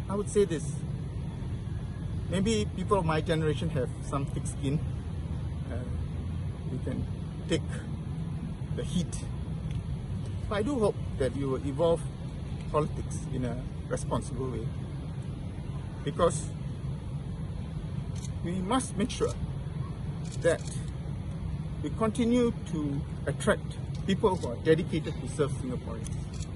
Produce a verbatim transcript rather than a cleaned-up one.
I would say this. Maybe people of my generation have some thick skin. Uh, we can take the heat. But I do hope that you will evolve politics in a responsible way. Because we must make sure that we continue to attract people who are dedicated to serve Singaporeans.